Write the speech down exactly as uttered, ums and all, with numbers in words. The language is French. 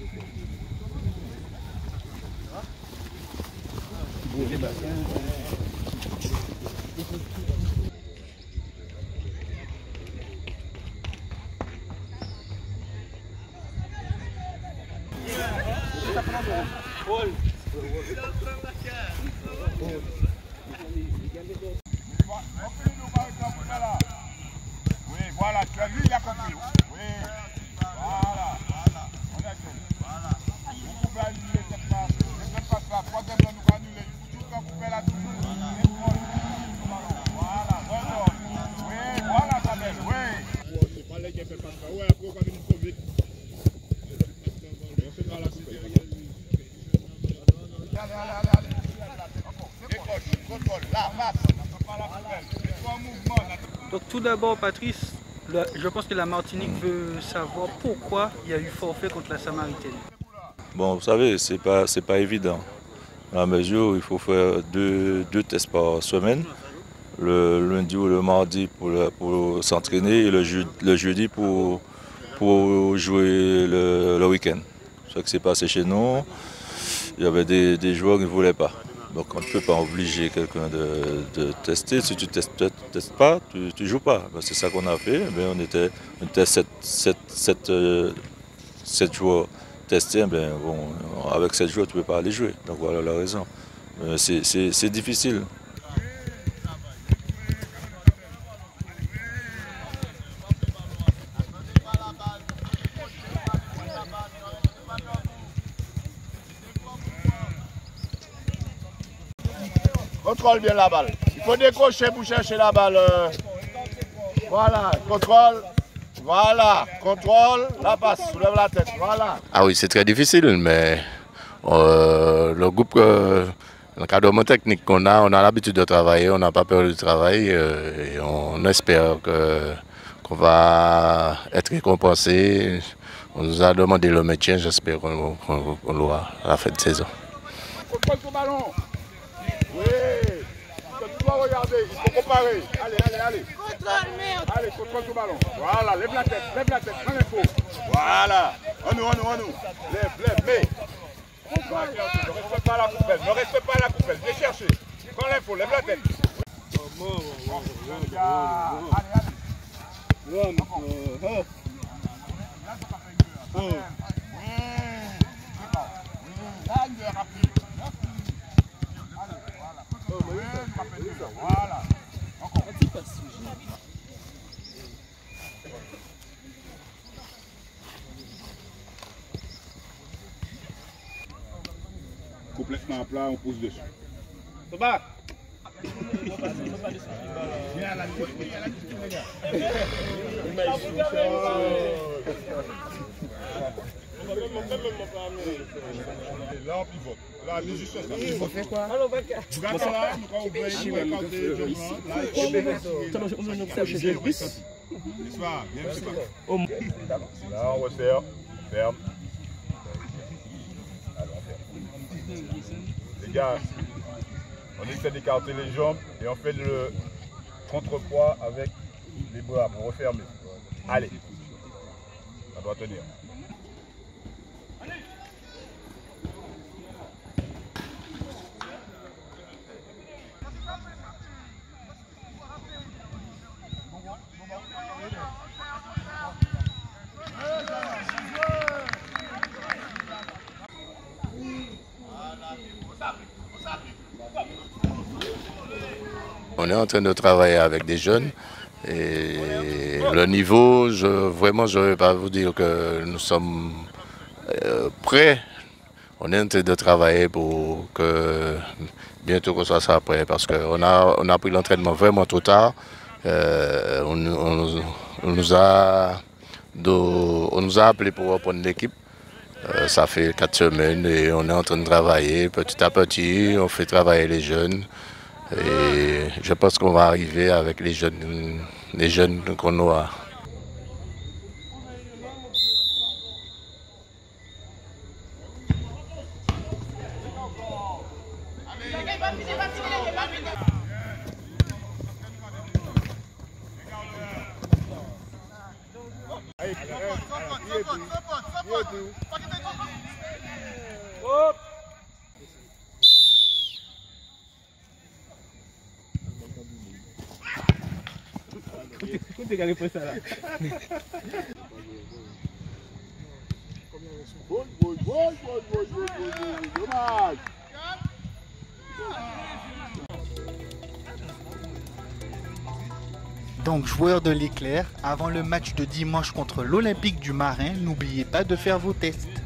Oui, voilà, tu as vu, il a compris. Oui, voilà, voilà. On a fait. Voilà. Vous pouvez annuler cette passe. Ne faites pas ça. Troisième doigt, nous annuler. Tout quand vous faites la touche. Voilà, redonne. Oui, voilà, ta belle. Oui. C'est pas les qui ne fait pas ça. Oui, après, on va venir trop vite. On fait pas la coupe. Allez, allez, allez, allez. Décoche, contrôle, là, passe. Pas la poubelle. Et toi, mouvement. Donc tout d'abord, Patrice, le, je pense que la Martinique veut savoir pourquoi il y a eu forfait contre la Samaritaine. Bon, vous savez, c'est pas, c'est pas évident. Dans la mesure où il faut faire deux, deux tests par semaine, le lundi ou le mardi pour, le, pour s'entraîner et le, je, le jeudi pour, pour jouer le, le week-end. Ce qui s'est passé chez nous, il y avait des, des joueurs qui ne voulaient pas. Donc on ne peut pas obliger quelqu'un de, de tester. Si tu ne testes, testes pas, tu ne joues pas. Ben, c'est ça qu'on a fait. Ben, on était, on était sept, sept, sept, euh, sept joueurs testés. Ben, bon, avec sept joueurs, tu ne peux pas aller jouer. Donc voilà la raison. C'est difficile. Contrôle bien la balle. Il faut décrocher pour chercher la balle. Voilà, contrôle. Voilà, contrôle. La passe, soulève la tête. Voilà. Ah oui, c'est très difficile, mais euh, le groupe, euh, l'encadrement technique qu'on a, on a l'habitude de travailler, on n'a pas peur du travail euh, et on espère que, qu'on va être récompensé. On nous a demandé le maintien, j'espère qu'on qu'on, qu'on l'aura à la fin de saison. Contrôle ton ballon. Oui, tu dois regarder, il faut comparer. Allez, allez, allez. Contrôle, merde. Allez, contrôle ton ballon. Voilà, lève la tête, lève la tête, prends l'info. Voilà. En nous, en nous, en nous. Lève, lève, mais. Ne respecte pas la coupelle, ne respecte pas la coupelle. Viens chercher. Prends l'info, lève la tête. Allez, allez. Là, il est rapide. Voilà. Encore. Complètement à plat, on pousse dessus. Ça va? Viens à la ligne, viens à la ligne, les gars. Là, on pivote. Là, on est juste ça. On fait quoi? Alors, on va faire. Là, on va ouvrir. Là, on resserre. Ferme. Les gars, on essaie d'écarter les jambes et on fait le contrepoids avec les bras pour refermer. Allez. Ça doit tenir. On est en train de travailler avec des jeunes et le niveau, je, vraiment, je ne vais pas vous dire que nous sommes euh, prêts. On est en train de travailler pour que bientôt qu'on soit ça prêt parce qu'on a, on a pris l'entraînement vraiment trop tard. Euh, on, on, on, nous a, on nous a appelé pour reprendre l'équipe. Euh, ça fait quatre semaines et on est en train de travailler petit à petit. On fait travailler les jeunes. Et je pense qu'on va arriver avec les jeunes, les jeunes qu'on aura. Allez, allez, allez, allez, allez, allez, allez, allez, allez, allez, Écoutez, regardez pour ça là. Gol, gol, gol, gol, gol, gol, gol, dommage. Donc joueurs de l'Éclair, avant le match de dimanche contre l'Olympique du Marin, n'oubliez pas de faire vos tests.